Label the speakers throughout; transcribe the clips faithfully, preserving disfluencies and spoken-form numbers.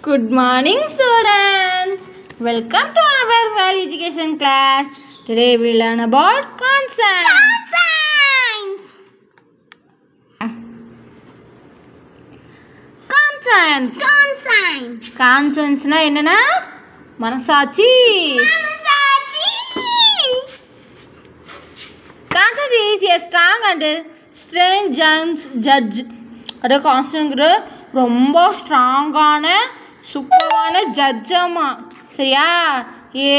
Speaker 1: Good morning, students. Welcome to our value education class. Today we learn about consonants. Consonants.
Speaker 2: Consonants.
Speaker 1: Consonants na enna? Manasachi.
Speaker 2: Manasachi.
Speaker 1: Consonant is a strong and strange judge. அது கான்ஸ்டன்ட்ங்கிற ரொம்ப ஸ்ட்ராங்கான சூப்பரான ஜட்ஜாமா. சரியா? ஏ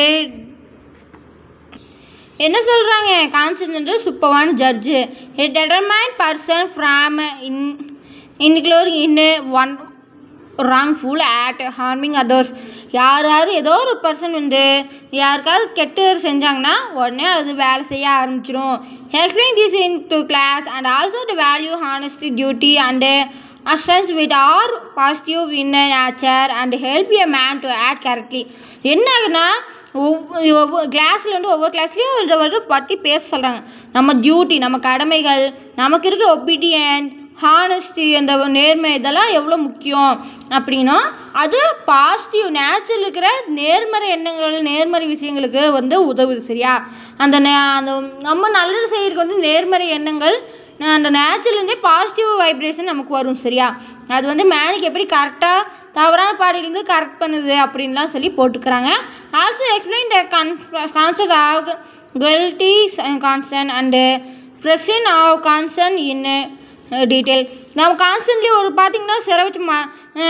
Speaker 1: என்ன சொல்கிறாங்க? Constant சூப்பரான judge. A determine person from in including in one wrongful act harming others. யார் யார் ஏதோ ஒரு பர்சன் வந்து யாருக்காவது கெட்டது செஞ்சாங்கன்னா உடனே அது வேலை செய்ய ஆரம்பிச்சிடும். Explain this in to class and also to value honesty duty and assistance with are positive in nature and help a man to act correctly. என்ன ஆகுதுன்னா ஒவ்வொரு கிளாஸில் வந்து ஒவ்வொரு கிளாஸ்லேயும் இதை வந்து பற்றி பேச சொல்கிறாங்க. நம்ம டியூட்டி, நம்ம கடமைகள், நமக்கு இருக்க ஒபீடியன்ட், ஹானஸ்டி, அந்த நேர்மை, இதெல்லாம் எவ்வளோ முக்கியம் அப்படின்னா அது பாசிட்டிவ் நேச்சுரல் இருக்கிற நேர்மறை எண்ணங்கள், நேர்மறை விஷயங்களுக்கு வந்து உதவுது. சரியா? அந்த அந்த நம்ம நல்லது செய்கிறதுக்கு வந்து நேர்மறை எண்ணங்கள் அந்த நேச்சுரல்லேருந்தே பாசிட்டிவ் வைப்ரேஷன் நமக்கு வரும். சரியா? அது வந்து மேனுக்கு எப்படி கரெக்டாக தவறான பாடியிலேருந்து கரெக்ட் பண்ணுது அப்படின்லாம் சொல்லி போட்டுக்கிறாங்க. Also explain the con concept of guilty concern and present of concern in detail. நம்ம கான்ஸ்டன்ட்லி ஒரு பார்த்திங்கன்னா சிறை வச்ச மா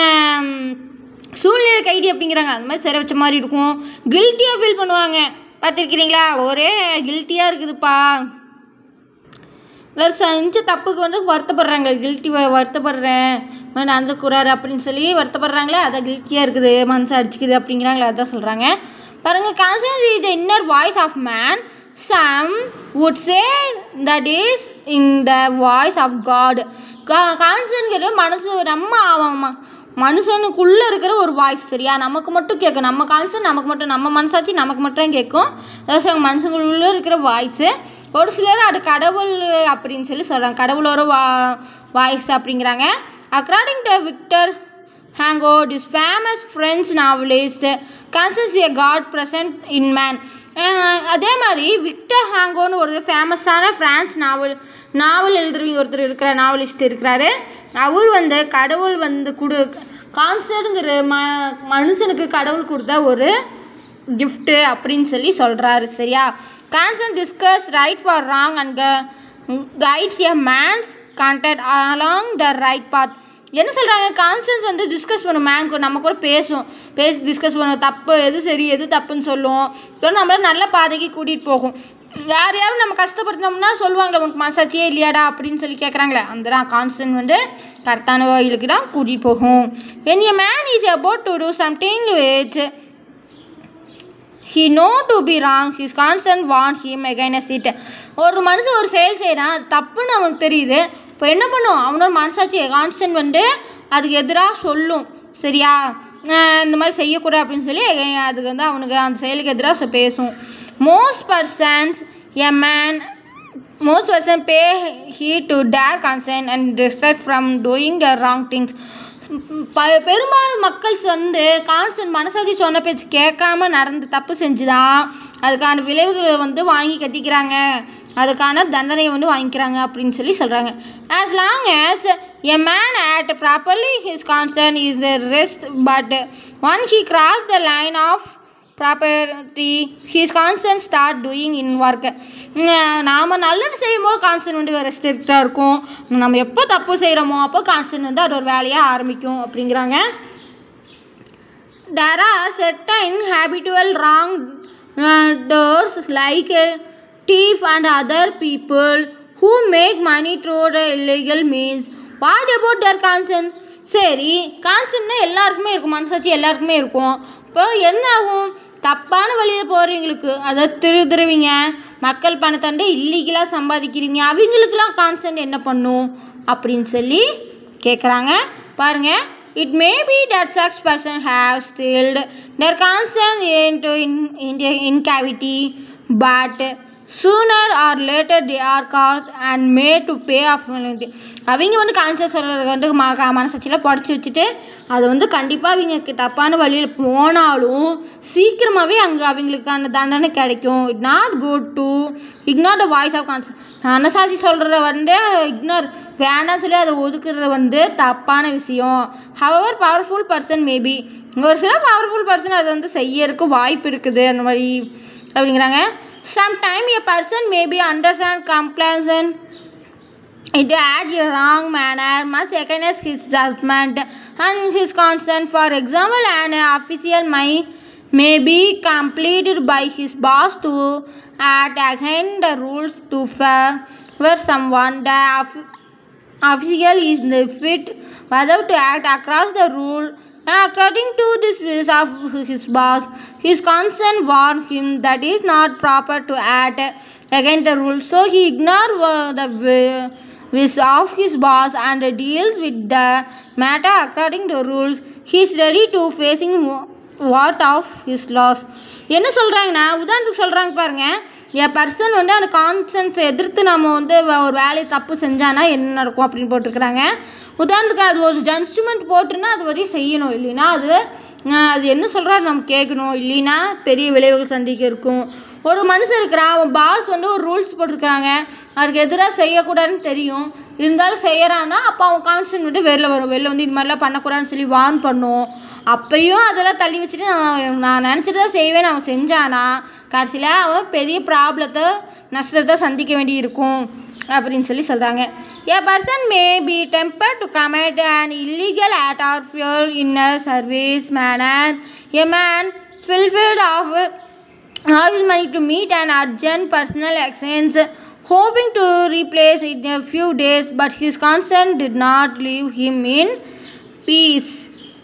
Speaker 1: சூழ்நிலை கைதி அப்படிங்கிறாங்க. அது மாதிரி சிறை வச்ச மாதிரி இருக்கும். கில்ட்டியாக ஃபீல் பண்ணுவாங்க. பார்த்துருக்கிறீங்களா? ஒரே கில்ட்டியாக இருக்குதுப்பா, இல்லை செஞ்ச தப்புக்கு வந்து வருத்தப்படுறாங்க. கில்ட்டி வருத்தப்படுறேன் அந்த குறாரு அப்படின்னு சொல்லி வருத்தப்படுறாங்களே, அதான் கில்ட்டியாக இருக்குது, மனசை அடிச்சுக்குது அப்படிங்கிறாங்களே, அதான் சொல்கிறாங்க. பாருங்கள், constant is the inner voice of man. Some would say that is in the voice of God. கான்ஸ்டன்ட்ங்கிற மனசு நம்ம மனுஷனுக்குள்ளே இருக்கிற ஒரு வாய்ஸ். சரியா? நமக்கு மட்டும் கேட்கும். நம்ம கான்ஸ்டன்ட் நமக்கு மட்டும், நம்ம மனசாட்சி நமக்கு மட்டும் கேட்கும். அதாவது மனுஷங்களுள்ளே இருக்கிற வாய்ஸு. ஒரு சிலர் அது கடவுள் அப்படின்னு சொல்லி சொல்கிறாங்க. கடவுளோட வா வாய்ஸ் அப்படிங்கிறாங்க. According to Victor Hugo, this famous French novelist, considers a God present in man. அதே மாதிரி விக்டர் ஹாங்கோன்னு ஒரு ஃபேமஸான ஃப்ரான்ஸ் நாவல் நாவல் எழுதுறவங்க ஒருத்தர் இருக்கிற நாவலிஸ்ட் இருக்கிறாரு. அவர் வந்து கடவுள் வந்து கொடு கான்சர்ட்டுங்கிற ம மனுஷனுக்கு கடவுள் கொடுத்த ஒரு கிஃப்ட்டு அப்படின்னு சொல்லி சொல்கிறாரு. சரியா? Conscience discuss right for wrong and guides a man's contact along the right path. என்ன சொல்கிறாங்க? கான்சன்ஸ் வந்து டிஸ்கஸ் பண்ணும், மேன் நம்ம கூட பேசும், பேசி டிஸ்கஸ் பண்ணுவோம், தப்பு எது சரி எது தப்புன்னு சொல்லுவோம். இப்போ நம்மள நல்ல பாதைக்கு கூட்டிகிட்டு போகும். யாரையாவது நம்ம கஷ்டப்படுத்தினோம்னா சொல்லுவாங்களே, உனக்கு மனசாட்சியே இல்லையாடா அப்படின்னு சொல்லி கேட்குறாங்களே, அந்த தான் கான்ஸ்டன்ட் வந்து கரெக்டான வழிகளுக்கு தான் கூட்டிகிட்டு போகும். when a man is about to do something which he know to be wrong, his constant warns him against it. ஒரு மனுஷன் ஒரு செயல் செய்கிறான், அது தப்புன்னு அவனுக்கு தெரியுது. இப்போ என்ன பண்ணும்? அவனோட மனசாட்சி கான்ஸ்டன்ட் வந்து அதுக்கு எதிராக சொல்லும். சரியா? இந்த மாதிரி செய்யக்கூடாது அப்படின்னு சொல்லி அதுக்கு வந்து அவனுக்கு அந்த செயலுக்கு எதிராக பேசும். Most persons a man most person pay he to dare constant and distract from doing the wrong things. ப பெரும்பாலும் மக்கள் வந்து கான்ஸ்டன்ட் மனசாட்சி சொன்ன பேச்சு கேட்காம நடந்து தப்பு செஞ்சுதான் அதுக்கான விளைவுகளை வந்து வாங்கி கட்டிக்கிறாங்க, அதுக்கான தண்டனையை வந்து வாங்கிக்கிறாங்க அப்படின்னு சொல்லி சொல்கிறாங்க. As long as a man act properly his constant is the rest, but one he cross the line of property he's constant start doing in work. நாம் நல்லது செய்யும்போது கான்ஸ்டன்ட் வந்து ரெஸ்ட்ரிக்டாக இருக்கும். நம்ம எப்போ தப்பு செய்கிறோமோ அப்போ கான்ஸ்டன்ட் வந்து அது ஒரு வேலையாக ஆரம்பிக்கும் அப்படிங்கிறாங்க. There are certain habitual wrong doers like thief and other people who make money through the illegal means. What about their consent? சரி, கான்சென்ட்னா எல்லாருக்குமே இருக்கும், மனசாட்சி எல்லாருக்குமே இருக்கும். இப்போ என்ன ஆகும்? தப்பான வழியில் போகிறவங்களுக்கு, அதாவது திருதுருவீங்க, மக்கள் பணத்தாண்டே இல்லீகலாக சம்பாதிக்கிறீங்க, அவங்களுக்கெல்லாம் கான்சென்ட் என்ன பண்ணும் அப்படின்னு சொல்லி கேட்குறாங்க. பாருங்கள், it may be that such person have stilled their consent into in, in, in cavity, but sooner or later they are caught and made to pay off. அவங்க வந்து கான்சியஸ் வந்து ம மனசாட்சியில் படித்து வச்சுட்டு அது வந்து கண்டிப்பாக அவங்க தப்பான வழியில் போனாலும் சீக்கிரமாகவே அங்கே அவங்களுக்கான தண்டனை கிடைக்கும். It not good to ignore the voice of conscious. மனசாட்சி சொல்கிறத வந்து இக்னோர் வேண்டாம்னு சொல்லி அதை ஒதுக்குறது வந்து தப்பான விஷயம். ஹவவர் பவர்ஃபுல் பர்சன் மேபி, ஒரு சில பவர்ஃபுல் பர்சன் அதை வந்து செய்யறதுக்கு வாய்ப்பு இருக்குது அந்த மாதிரி அப்படிங்கிறாங்க. Sometimes a person may be understand complacent it act a wrong manner must recognize his judgment and his consent. For example, an official may may be compelled by his boss to act against the rules to favor someone. The official is fit whether to act across the rule. According to this wish of his boss, his conscience warned him that it is not proper to act against the rules, so he ignored the wish of his boss and deals with the matter according to rules. He is ready to facing what of his loss. என்ன சொல்கிறாங்கன்னா, உதாரணத்துக்கு சொல்கிறாங்க பாருங்கள், என் person வந்து அந்த கான்சன்ஸை எதிர்த்து நம்ம வந்து ஒரு வேலையை தப்பு செஞ்சானா என்ன நடக்கும் அப்படின்னு போட்டிருக்கிறாங்க. உதாரணத்துக்கு அது ஒரு ஜட்ஜ்மெண்ட் போட்டுருன்னா அது வரையும் செய்யணும், இல்லைன்னா அது அது என்ன சொல்கிறாரு நம்ம கேட்கணும், இல்லைன்னா பெரிய விளைவுகள் சந்திக்க இருக்கும். ஒரு மனுஷன் இருக்கிறான், அவன் பாஸ் வந்து ஒரு ரூல்ஸ் போட்டிருக்கிறாங்க, அதுக்கு எதிராக செய்யக்கூடாதுன்னு தெரியும், இருந்தாலும் செய்கிறான்னா அப்போ அவன் கான்சன்ட் விட்டு வெளில வரும், வெளில வந்து இது மாதிரிலாம் பண்ணக்கூடாதுன்னு சொல்லி வார்ன் பண்ணும். அப்பையும் அதெல்லாம் தள்ளி வச்சுட்டு நான் நான் நினச்சிட்டு தான் செய்வேன் அவன் செஞ்சானா கடைசியில் அவன் பெரிய ப்ராப்ளத்தை நஷ்டத்தை சந்திக்க வேண்டி இருக்கும் அப்படின்னு சொல்லி சொல்கிறாங்க. A person may be tempted to commit an illegal act or fuel in a service manner. A man fulfilled of his money to meet an urgent personal expense, hoping to replace it in a few days, but his conscience did not leave him in peace.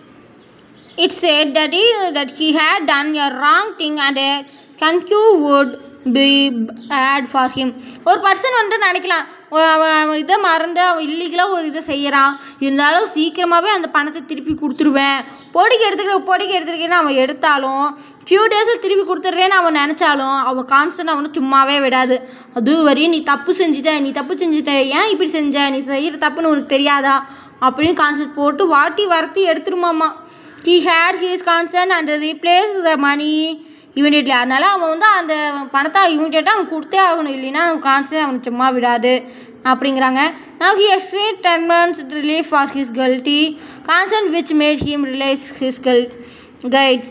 Speaker 1: It said that he, that he had done a wrong thing and a conquest would be bad for him. ஒரு person வந்து நினைக்கலாம், இதை மறந்து அவன் இல்லீகலாக ஒரு இதை செய்கிறான், இருந்தாலும் சீக்கிரமாகவே அந்த பணத்தை திருப்பி கொடுத்துருவேன், பொடிக்கு எடுத்துக்கிற பொடிக்கு எடுத்துருக்கேன்னு அவன் எடுத்தாலும் ஃபியூ டேஸில் திருப்பி கொடுத்துட்றேன்னு அவன் நினச்சாலும் அவன் கான்ஸ்டன்ட் அவனை சும்மாவே விடாது. அது வரையும் நீ தப்பு செஞ்சுட்ட நீ தப்பு செஞ்சுட்ட ஏன் இப்படி செஞ்ச, நீ செய்கிற தப்புன்னு உனக்கு தெரியாதா அப்படின்னு கான்ஸ்டன்ட் போட்டு வாட்டி வரத்தி எடுத்துருமாம்மா. He had his consent and replaced the money immediately. அதனால் அவன் வந்து அந்த பணத்தை இமீடியட்டாக அவன் கொடுத்தே ஆகணும், இல்லைன்னா அவன் கான்ஸ்டன்ட் அவனை சும்மா விடாது அப்படிங்கிறாங்க. Now he experienced ten months relief for his guilty consent which made him realize his guides.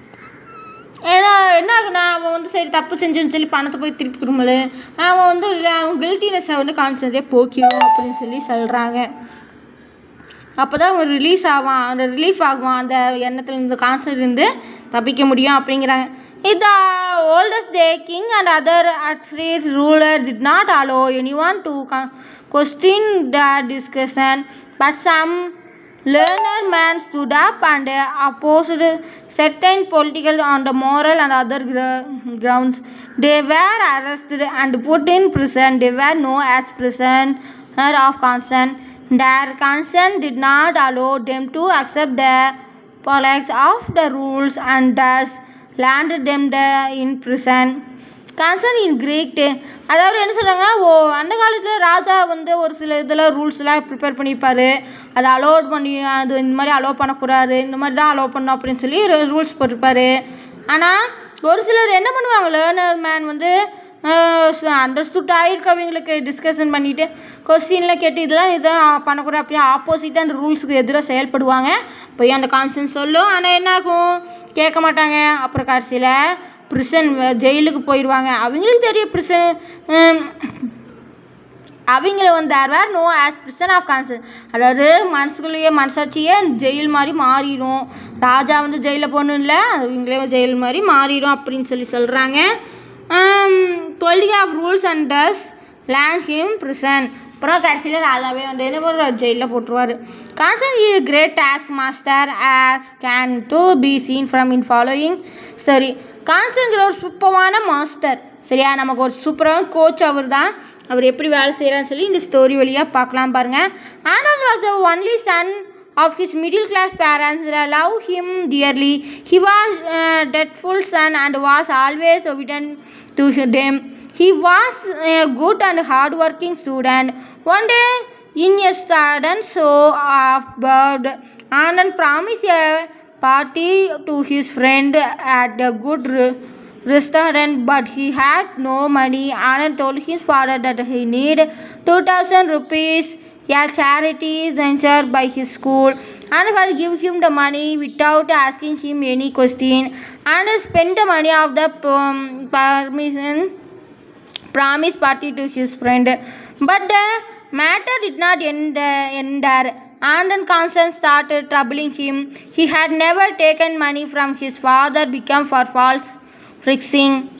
Speaker 1: ஏன்னா என்ன ஆகுனா அவன் வந்து சரி தப்பு செஞ்சுன்னு சொல்லி பணத்தை போய் திருப்பி கொடுமல அவன் வந்து அவன் கில்ட்டினஸை வந்து கான்ஸ்டன்ட்டே போக்கிடும் அப்படின்னு சொல்லி சொல்கிறாங்க. அப்போ தான் அவன் ரிலீஸ் ஆவான், அந்த ரிலீஃப் ஆகுவான், அந்த எண்ணத்தில் இருந்து கான்ஸ்டன்ட் இருந்து தப்பிக்க முடியும் அப்படிங்கிறாங்க. The oldest day king and other Assyrian rulers did not allow anyone to question the discussion, but some learned men stood up and opposed certain political on the moral and other grounds. They were arrested and put in prison. They were known as prisoners of conscience. Their conscience did not allow them to accept the politics of the rules and thus landed them in prison. Conscience in Greek, அதாவது என்ன சொல்கிறாங்கன்னா, ஓ அந்த காலத்தில் ராஜா வந்து ஒரு சில இதில் ரூல்ஸ்லாம் prepare பண்ணியிருப்பார், அதை அலோட் பண்ணி அது இந்த மாதிரி அலோவ் பண்ணக்கூடாது, இந்த மாதிரி தான் அலோவ் பண்ணணும் அப்படின்னு சொல்லி ரூல்ஸ் போட்டிருப்பார். ஆனால் ஒரு சிலர் என்ன பண்ணுவாங்க, லேர்னர் மேன் வந்து அண்டர்ஸ்டுட் ஆகிருக்கவங்களுக்கு டிஸ்கஷன் பண்ணிவிட்டு கொஸ்டின்லாம் கேட்டு இதெல்லாம் இதான் பண்ணக்கூடாது அப்படியே ஆப்போசிட்டாக அந்த ரூல்ஸுக்கு எதிராக செயல்படுவாங்க. போய் அந்த கான்சன்ஸ் சொல்லும், ஆனால் என்ன ஆகும் கேட்க மாட்டாங்க. அப்புறம் கடைசியில் ப்ரிசன் ஜெயிலுக்கு போயிடுவாங்க. அவங்களுக்கு தெரியும் ப்ரிசன் அவங்கள வந்து there were no as prison of conscience, அதாவது மனசுக்குள்ளேயே மனசாட்சியே ஜெயில் மாதிரி மாறிடும். ராஜா வந்து ஜெயிலில் போகணும் இல்லை, அவங்களே ஜெயில் மாதிரி மாறிடும் அப்படின்னு சொல்லி சொல்கிறாங்க. டுவெல்டி of rules and does land him prison. அப்புறம் கடைசியில் ராஜாவே வந்து என்ன பண்ணுறாரு, ஜெயிலில் போட்டுருவார். Conscience is great task master as can to be seen from in following story. கான்சன்ட்ங்கிற ஒரு சூப்பரான மாஸ்டர், சரியா, நமக்கு ஒரு சூப்பரான கோச் அவர் தான். அவர் எப்படி வேலை செய்கிறான்னு சொல்லி இந்த ஸ்டோரி வழியாக பார்க்கலாம் பாருங்கள். Anand was the only son of his middle class parents. They loved him dearly. He was a dutiful son and was always obedient to them. He was a good and hard-working student. One day, in a sudden show of bird, Anand promised a party to his friend at a good re- restaurant, but he had no money. Anand told his father that he needed two thousand rupees, a charity venture by his school. Anand had give him the money without asking him any question. Anand spent the money of the um, permission promised party to his friend. But the matter did not end, uh, end there. Anand conscience started troubling him. He had never taken money from his father, become for false fixing.